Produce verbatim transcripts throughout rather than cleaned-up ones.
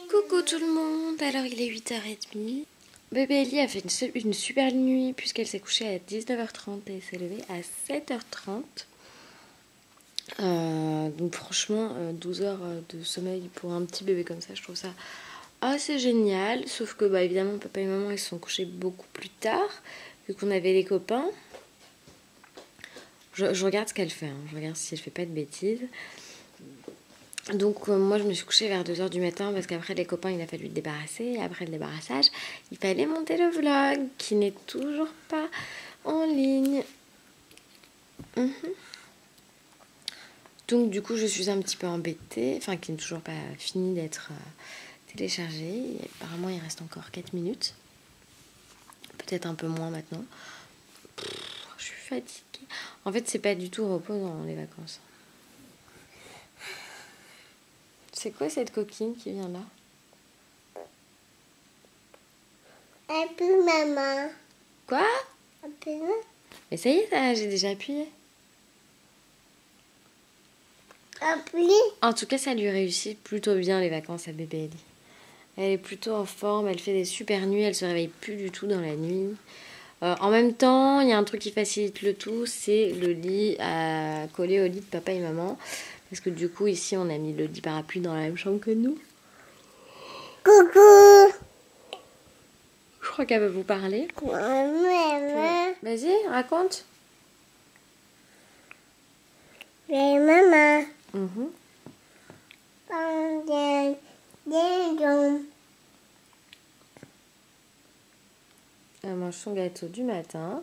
Coucou tout le monde, alors il est huit heures trente. Bébé Ellie a fait une, une super nuit puisqu'elle s'est couchée à dix-neuf heures trente et s'est levée à sept heures trente. Euh, donc franchement, douze heures de sommeil pour un petit bébé comme ça, je trouve ça assez génial. Sauf que bah, évidemment, papa et maman ils se sont couchés beaucoup plus tard vu qu'on avait les copains. Je, je regarde ce qu'elle fait, hein. Je regarde si elle fait pas de bêtises. Donc euh, moi je me suis couchée vers deux heures du matin parce qu'après les copains il a fallu le débarrasser. Et après le débarrassage il fallait monter le vlog qui n'est toujours pas en ligne. Mmh. Donc du coup je suis un petit peu embêtée, enfin qui n'est toujours pas fini d'être euh, téléchargé. Et apparemment il reste encore quatre minutes, peut-être un peu moins maintenant. Pff, je suis fatiguée. En fait c'est pas du tout reposant les vacances. C'est quoi cette coquine qui vient là? Appuie maman. Quoi? Appuie. Mais ça y est, ça, j'ai déjà appuyé. Appuie. En tout cas, ça lui réussit plutôt bien les vacances à bébé Ellie. Elle est plutôt en forme, elle fait des super nuits, elle se réveille plus du tout dans la nuit. Euh, en même temps, il y a un truc qui facilite le tout, c'est le lit à coller au lit de papa et maman. Parce que du coup, ici, on a mis le lit parapluie dans la même chambre que nous. Coucou. Je crois qu'elle veut vous parler. Maman. Vas-y, raconte. Mais maman. Mmh. Elle mange son gâteau du matin.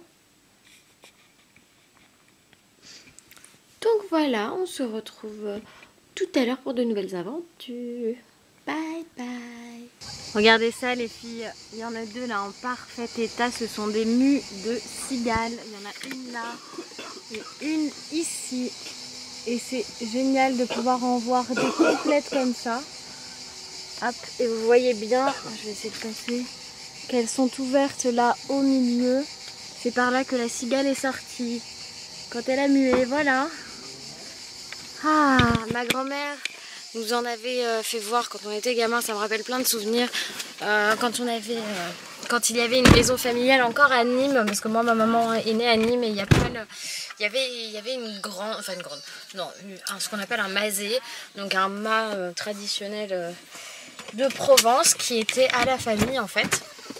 Donc voilà, on se retrouve tout à l'heure pour de nouvelles aventures. Bye bye. Regardez ça les filles, il y en a deux là en parfait état, ce sont des mues de cigales. Il y en a une là et une ici. Et c'est génial de pouvoir en voir des complètes comme ça. Hop, et vous voyez bien, je vais essayer de passer, qu'elles sont ouvertes là au milieu. C'est par là que la cigale est sortie. Quand elle a mué, voilà. Ah, ma grand-mère nous en avait euh, fait voir quand on était gamin, ça me rappelle plein de souvenirs. Euh, quand on avait, euh, quand il y avait une maison familiale encore à Nîmes, parce que moi ma maman est née à Nîmes et il y a pas le, il y avait, il y avait une grande, enfin une grande, non, un, ce qu'on appelle un masé, donc un mât euh, traditionnel euh, de Provence qui était à la famille en fait.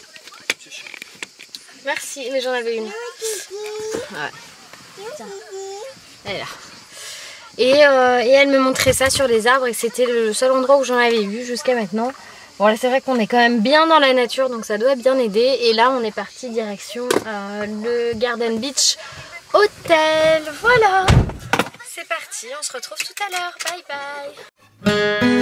Merci, mais j'en avais une. Ouais. Tiens, elle est là. Et, euh, et elle me montrait ça sur les arbres et c'était le seul endroit où j'en avais vu jusqu'à maintenant. Bon là c'est vrai qu'on est quand même bien dans la nature donc ça doit bien aider. Et là on est parti direction euh, le Garden Beach Hotel. Voilà, c'est parti, on se retrouve tout à l'heure. Bye bye.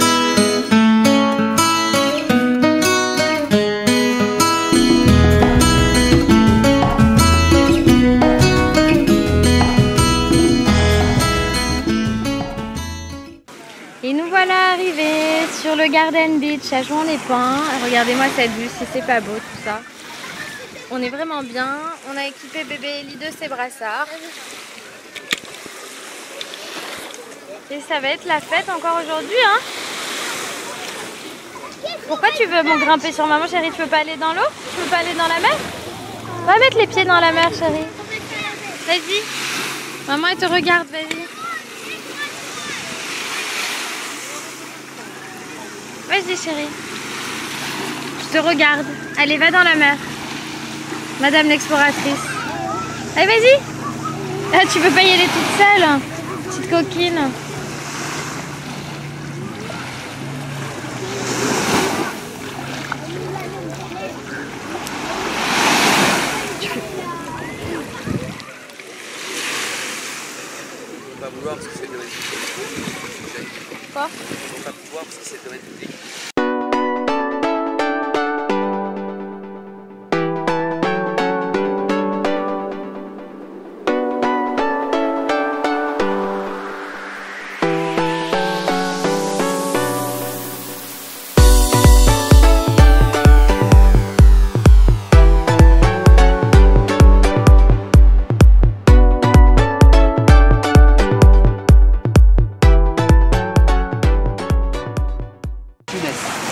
Et nous voilà arrivés sur le Garden Beach à Juan-les-Pins. Regardez-moi cette vue, si c'est pas beau tout ça. On est vraiment bien. On a équipé bébé Ellie de ses brassards. Et ça va être la fête encore aujourd'hui, hein. Pourquoi tu veux bon, grimper sur maman, chérie? Tu veux pas aller dans l'eau? Tu veux pas aller dans la mer? Va mettre les pieds dans la mer, chérie. Vas-y. Maman, elle te regarde, vas-y. Vas-y chérie, je te regarde. Allez, va dans la mer. Madame l'exploratrice. Allez, vas-y. Ah, tu peux pas y aller toute seule, petite coquine. On va pas vouloir parce que c'est le domaine public. Quoi? On va pas pouvoir parce que c'est le domaine public.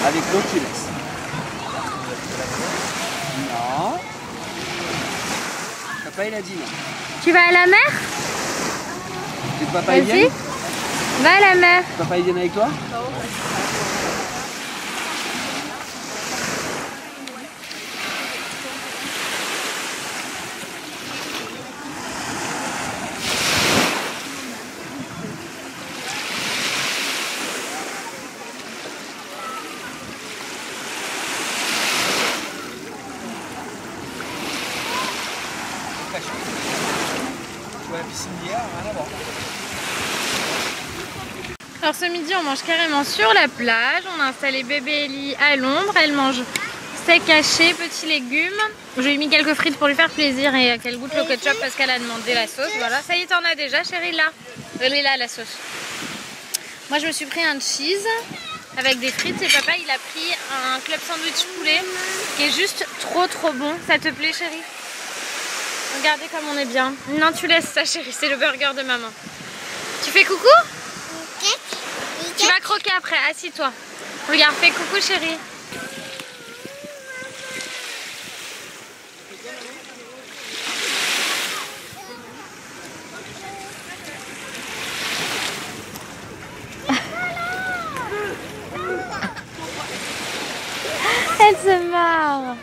Avec l'eau, tu laisses. Non. Papa, il a dit non. Tu vas à la mer? Tu veux que papa, il Vas-y. vienne? Va à la mer. Papa, il vient avec toi? Tu vois la piscine d'hier, rien à voir. Alors ce midi on mange carrément sur la plage. On a installé bébé Ellie à l'ombre. Elle mange steak haché, petits légumes. Je lui ai mis quelques frites pour lui faire plaisir et qu'elle goûte le ketchup parce qu'elle a demandé la sauce. Voilà, ça y est, t'en as déjà chérie là. Elle est là la sauce. Moi je me suis pris un cheese avec des frites et papa il a pris un club sandwich poulet qui est juste trop trop bon. Ça te plaît chérie? Regardez comme on est bien. Non, tu laisses ça chérie, c'est le burger de maman. Tu fais coucou? Tu vas croquer après, assis-toi. Regarde, fais coucou chérie. Elle se marre.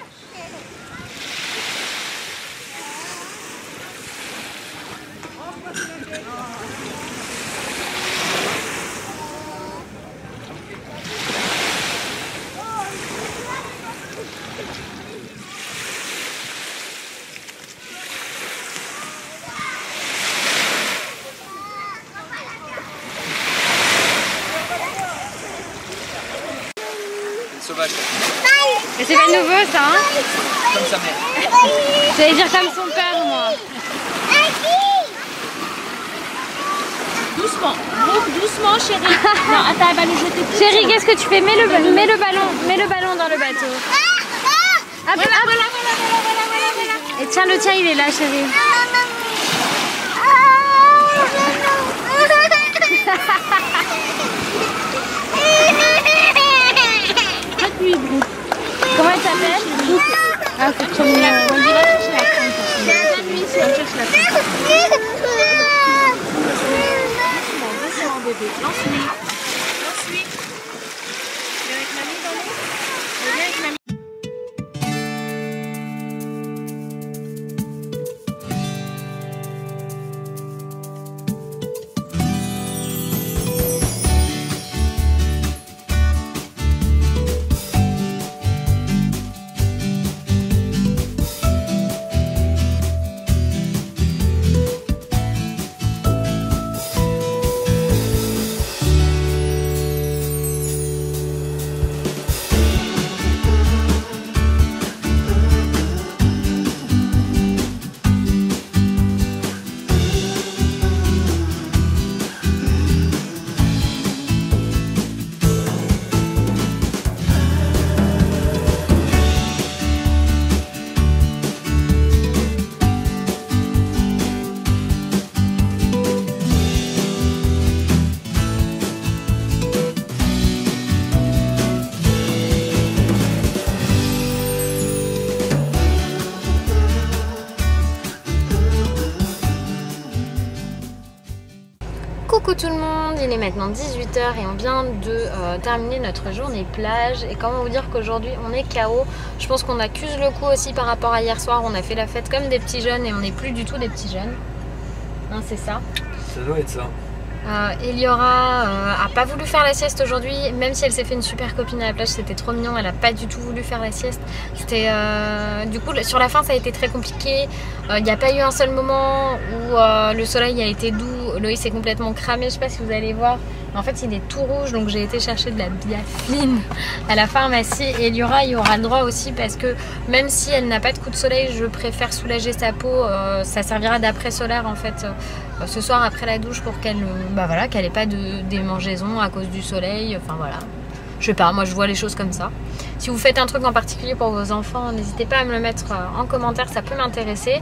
Sauvage. Mais c'est pas nouveau ça hein? Comme sa mère. J'allais dire comme son père moi. Doucement, doucement chérie. Non, attends, elle va nous jeter tout. Chérie, qu'est-ce que tu fais? Mets le, mets le ballon, mets le ballon dans le bateau. Hop, Voilà, hop. voilà, voilà, voilà, voilà, voilà, voilà. Et tiens, le tien il est là chérie. Faites-lui Brooke. Comment elle s'appelle? Ah, c'est trop mignon. On dirait chercher la crème. On cherche la crème. Doucement bébé. Lance-lui. Lance-lui. Viens avec mamie dans l'eau. Viens avec mamie. Coucou tout le monde, il est maintenant dix-huit heures et on vient de euh, terminer notre journée plage. Et comment vous dire qu'aujourd'hui on est K O. Je pense qu'on accuse le coup aussi par rapport à hier soir. On a fait la fête comme des petits jeunes et on n'est plus du tout des petits jeunes. Hein, c'est ça. Ça doit être ça. Euh, Eliora euh, a pas voulu faire la sieste aujourd'hui, même si elle s'est fait une super copine à la plage, c'était trop mignon. Elle a pas du tout voulu faire la sieste. C'était euh, du coup sur la fin ça a été très compliqué. Il euh, n'y a pas eu un seul moment où euh, le soleil a été doux. Loïs est complètement cramé, je sais pas si vous allez voir. En fait il est tout rouge, donc j'ai été chercher de la biafine à la pharmacie. Et Eliora il aura le droit aussi parce que même si elle n'a pas de coup de soleil, je préfère soulager sa peau. Euh, ça servira d'après solaire en fait euh, ce soir après la douche pour qu'elle bah voilà, qu'elle n'ait pas de démangeaison à cause du soleil. Enfin voilà, je sais pas, moi je vois les choses comme ça. Si vous faites un truc en particulier pour vos enfants, n'hésitez pas à me le mettre en commentaire, ça peut m'intéresser.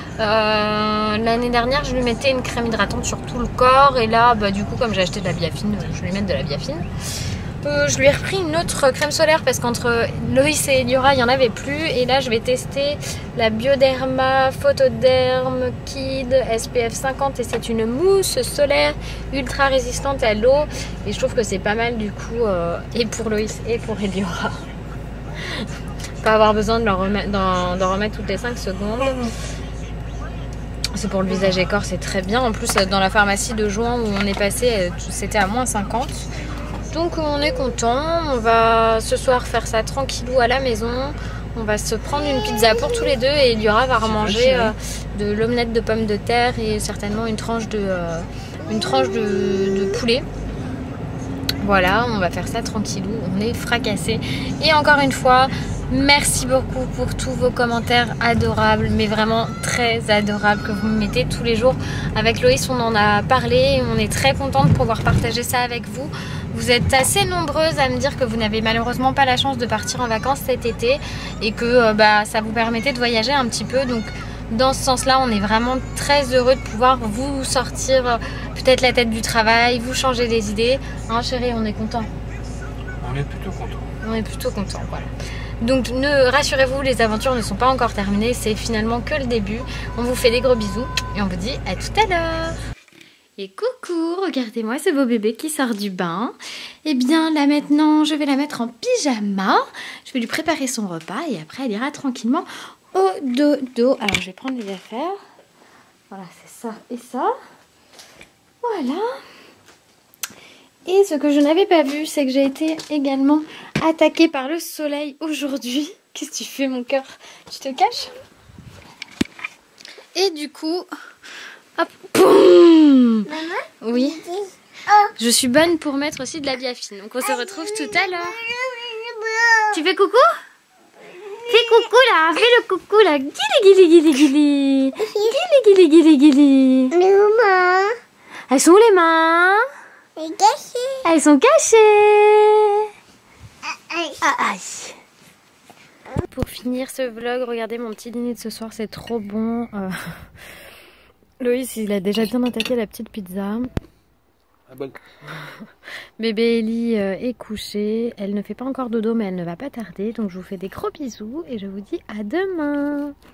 Euh, L'année dernière, je lui mettais une crème hydratante sur tout le corps et là, bah, du coup, comme j'ai acheté de la biafine, je vais lui mettre de la biafine. Euh, je lui ai repris une autre crème solaire parce qu'entre Loïs et Eliora il n'y en avait plus, et là je vais tester la Bioderma Photoderm Kid S P F cinquante, et c'est une mousse solaire ultra résistante à l'eau, et je trouve que c'est pas mal du coup, euh, et pour Loïs et pour Eliora. Pas avoir besoin de d'en remettre, remettre toutes les cinq secondes. C'est pour le visage et corps, c'est très bien. En plus dans la pharmacie de Jouan où on est passé, c'était à moins cinquante. Donc on est content, on va ce soir faire ça tranquillou à la maison. On va se prendre une pizza pour tous les deux, et Eliora va remanger euh, de l'omelette de pommes de terre et certainement une tranche de, euh, une tranche de, de poulet. Voilà, on va faire ça tranquillou, on est fracassés. Et encore une fois, merci beaucoup pour tous vos commentaires adorables, mais vraiment très adorables, que vous me mettez tous les jours. Avec Loïs, on en a parlé, on est très content de pouvoir partager ça avec vous. Vous êtes assez nombreuses à me dire que vous n'avez malheureusement pas la chance de partir en vacances cet été, et que euh, bah, ça vous permettait de voyager un petit peu. Donc dans ce sens-là, on est vraiment très heureux de pouvoir vous sortir euh, peut-être la tête du travail, vous changer les idées. Hein chérie, on est content. On est plutôt content. On est plutôt content, voilà. Donc ne rassurez-vous, les aventures ne sont pas encore terminées, c'est finalement que le début. On vous fait des gros bisous et on vous dit à tout à l'heure. Et coucou, regardez-moi ce beau bébé qui sort du bain. Et bien là maintenant, je vais la mettre en pyjama. Je vais lui préparer son repas et après elle ira tranquillement au dodo. Alors je vais prendre les affaires. Voilà, c'est ça et ça. Voilà. Et ce que je n'avais pas vu, c'est que j'ai été également attaquée par le soleil aujourd'hui. Qu'est-ce que tu fais mon cœur? Tu te caches? Et du coup... Hop, boum. Maman? Oui. Oh. Je suis bonne pour mettre aussi de la biafine. Donc on se retrouve tout à l'heure. Tu fais coucou? Fais coucou là, fais le coucou là. Guili guili guili guili. Guili guili guili guili. Maman? Elles sont où les mains? C'est caché. Elles sont cachées. Aïe. Ah, aïe. Pour finir ce vlog, regardez mon petit dîner de ce soir, c'est trop bon. Euh... Loïs, il a déjà bien attaqué la petite pizza. Ah bon. Bébé Ellie euh, est couchée. Elle ne fait pas encore dodo, mais elle ne va pas tarder. Donc je vous fais des gros bisous et je vous dis à demain.